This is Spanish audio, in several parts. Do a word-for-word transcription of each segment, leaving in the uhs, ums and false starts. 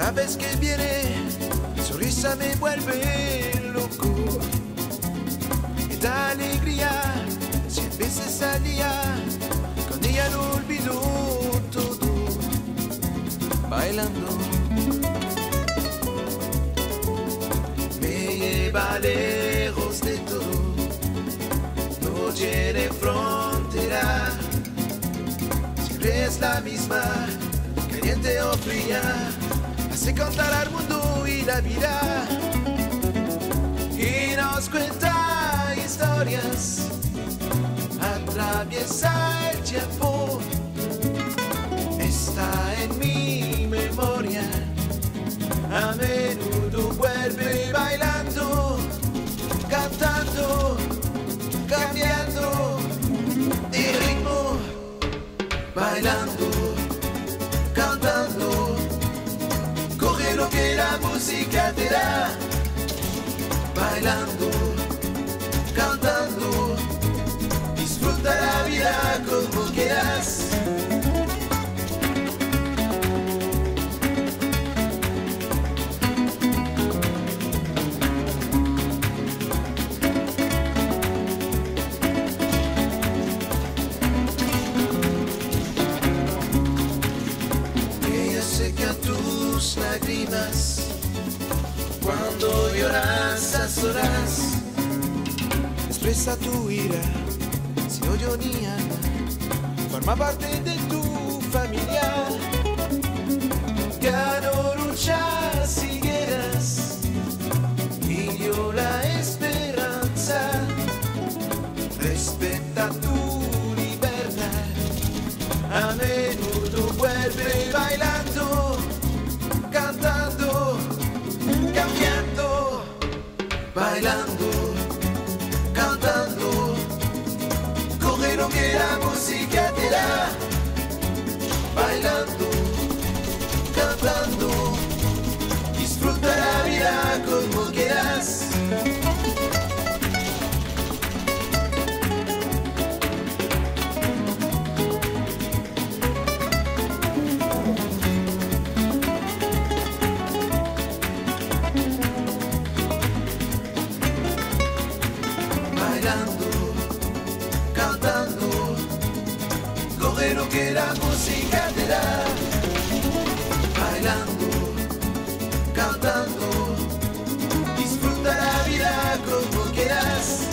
Cada vez que viene, su risa me vuelve loco. Me da alegría, cien veces al día, con ella lo olvido todo, bailando. Me lleva lejos de todo, no tiene frontera, siempre es la misma, caliente o fría, hace cantar al mundo y la vida, y nos cuenta historias, atraviesa el tiempo, está en mi memoria, a menudo vuelve bailando, cantando, cambiando de ritmo, bailando, cantando, coge lo que la música te da, bailando, cantando, disfruta la vida como quieras. Seca tus lágrimas cuando lloras a solas, expresa tu ira, si odio ni ama, forma parte de tu familia, ganó luchar si quieras y dio la esperanza, respeta tu libertad, a menudo vuelve bailando, cantando, cambiando, bailando, cantando, coge lo que la música te da, bailando, cantando, disfruta la vida como quieras. Bailando, cantando, coge lo que la música te da, bailando, cantando, disfruta la vida como quieras.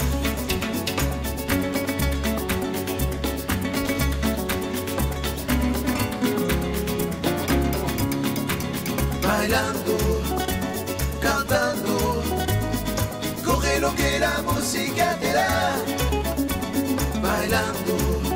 Bailando, cantando, coge lo que la música te da, bailando,